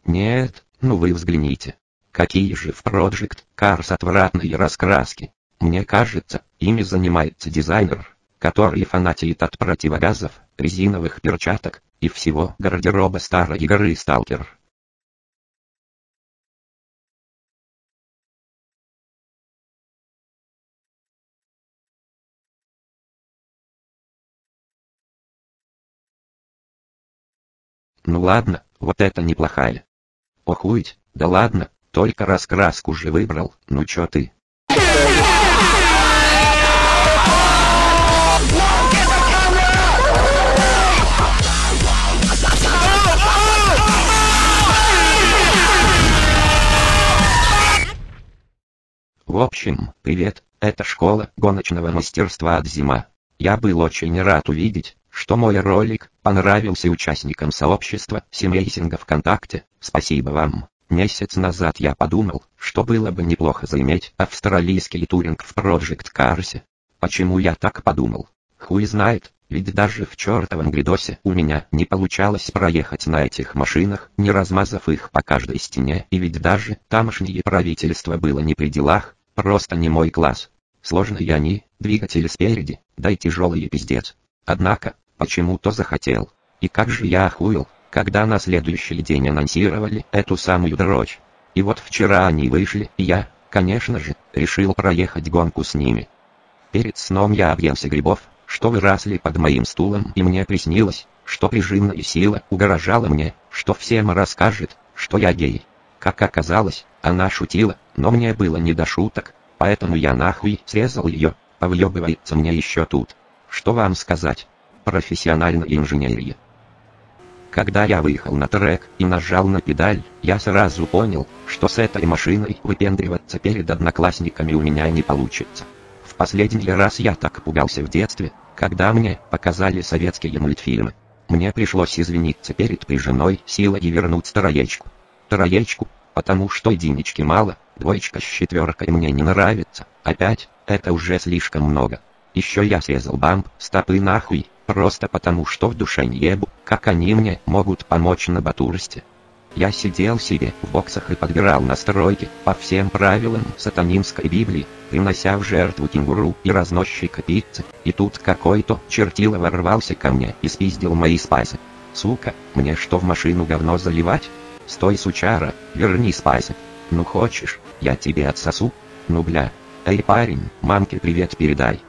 Нет, ну вы взгляните. Какие же в Project Cars отвратные раскраски. Мне кажется, ими занимается дизайнер, который фанатеет от противогазов, резиновых перчаток и всего гардероба старой игры Stalker. Ну ладно, вот это неплохая. Охуеть, да ладно, только раскраску же выбрал, ну чё ты? В общем, привет, это школа гоночного мастерства от Зима. Я был очень рад увидеть, что мой ролик понравился участникам сообщества Симрейсинга ВКонтакте. Спасибо вам. Месяц назад я подумал, что было бы неплохо заиметь австралийский туринг в Project Cars. Почему я так подумал? Хуй знает, ведь даже в чертовом гридосе у меня не получалось проехать на этих машинах, не размазав их по каждой стене, и ведь даже тамошнее правительство было не при делах, просто не мой класс. Сложные они, двигатели спереди, да и тяжелые пиздец. Однако, почему-то захотел. И как же я охуел, когда на следующий день анонсировали эту самую дрочь. И вот вчера они вышли, и я, конечно же, решил проехать гонку с ними. Перед сном я объелся грибов, что выросли под моим стулом, и мне приснилось, что прижимная сила угрожала мне, что всем расскажет, что я гей. Как оказалось, она шутила, но мне было не до шуток, поэтому я нахуй срезал ее, повъебывается мне еще тут. Что вам сказать? Профессиональная инженерия. Когда я выехал на трек и нажал на педаль, я сразу понял, что с этой машиной выпендриваться перед одноклассниками у меня не получится. В последний раз я так пугался в детстве, когда мне показали советские мультфильмы. Мне пришлось извиниться перед прижимной силой и вернуть троечку. Троечку, потому что единички мало, двоечка с четверкой мне не нравится, а 5 — это уже слишком много. Еще я срезал бамп, стопы нахуй, просто потому что в душе не ебу, как они мне могут помочь на батурсте. Я сидел себе в боксах и подбирал настройки по всем правилам сатанинской Библии, принося в жертву кенгуру и разносчика пиццы, и тут какой-то чертила ворвался ко мне и спиздил мои спайсы. Сука, мне что в машину говно заливать? Стой, сучара, верни спайсы. Ну хочешь, я тебе отсосу? Ну бля. Эй парень, мамке привет передай.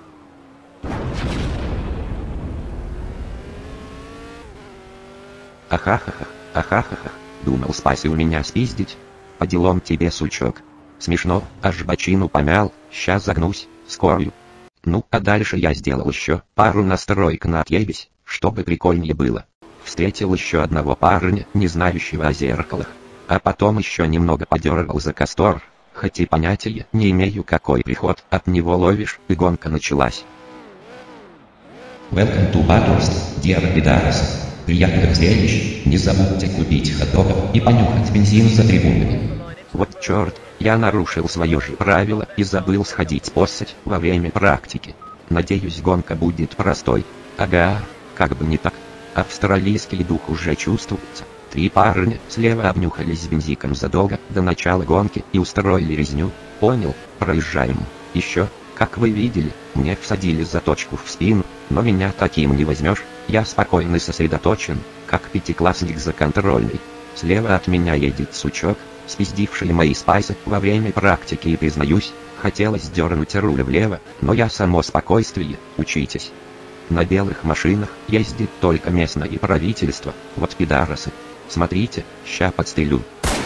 Ахахаха, ахахаха, думал спайсы у меня спиздить? По делам тебе, сучок. Смешно, аж бочину помял, ща загнусь, скорую. Ну а дальше я сделал еще пару настроек на отъебись, чтобы прикольнее было. Встретил еще одного парня, не знающего о зеркалах. А потом еще немного подергал за кастор, хоть и понятия не имею, какой приход от него ловишь, и гонка началась. Welcome to Bathurst, dear пидорасы. Приятных зрелищ, не забудьте купить хот-догов и понюхать бензин за трибунами. Вот черт, я нарушил свое же правило и забыл сходить поссать во время практики. Надеюсь, гонка будет простой. Ага, как бы не так. Австралийский дух уже чувствуется. 3 парня слева обнюхались с бензиком задолго до начала гонки и устроили резню. Понял, проезжаем. Еще, как вы видели, мне всадили заточку в спину, но меня таким не возьмешь. Я спокойно сосредоточен, как пятиклассник за контрольной. Слева от меня едет сучок, спиздивший мои спайсы во время практики, и признаюсь, хотелось дернуть руль влево, но я само спокойствие, учитесь. На белых машинах ездит только местное правительство, вот пидорасы. Смотрите, ща подстрелю.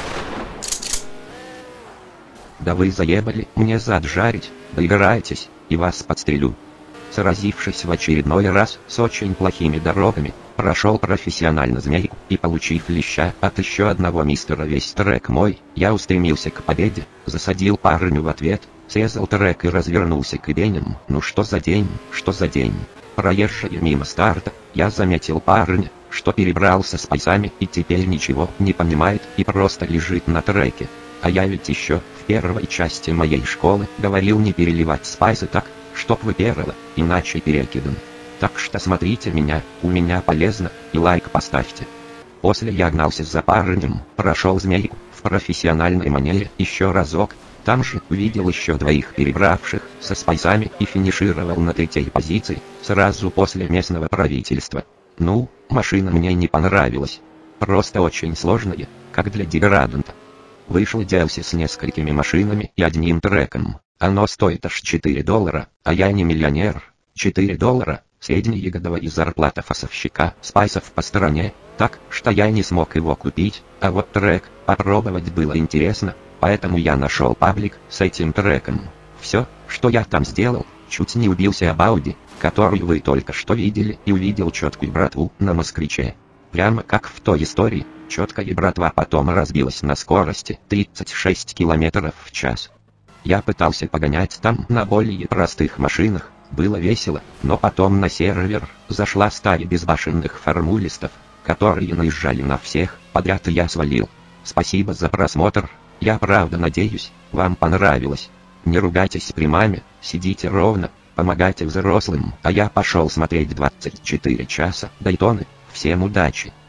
Да вы заебали мне зад жарить, доиграетесь, и вас подстрелю. Сразившись в очередной раз с очень плохими дорогами, прошел профессионально змейку, и получив леща от еще одного мистера весь трек мой, я устремился к победе, засадил парню в ответ, срезал трек и развернулся к ибеням. Ну что за день, что за день. Проезжая мимо старта, я заметил парня, что перебрался с пайсами и теперь ничего не понимает и просто лежит на треке. А я ведь еще в первой части моей школы говорил не переливать спайсы так, чтоб выперло, иначе перекидом. Так что смотрите меня, у меня полезно, и лайк поставьте. После я гнался за парнем, прошел змейку в профессиональной манере еще разок. Там же увидел еще двоих перебравших со спайсами и финишировал на 3-й позиции, сразу после местного правительства. Ну, машина мне не понравилась. Просто очень сложная, как для деграданта. Вышел DLC с несколькими машинами и одним треком. Оно стоит аж $4, а я не миллионер. $4 – средняя годовая зарплата фасовщика спайсов по стране, так что я не смог его купить, а вот трек попробовать было интересно. Поэтому я нашел паблик с этим треком. Все, что я там сделал, чуть не убился об Ауди, которую вы только что видели, и увидел четкую братву на москвиче. Прямо как в той истории, четкая братва потом разбилась на скорости 36 км в час. Я пытался погонять там на более простых машинах, было весело, но потом на сервер зашла стая безбашенных формулистов, которые наезжали на всех подряд, и я свалил. Спасибо за просмотр. Я правда надеюсь, вам понравилось. Не ругайтесь при маме, сидите ровно, помогайте взрослым, а я пошел смотреть 24 часа Дайтоны. Всем удачи!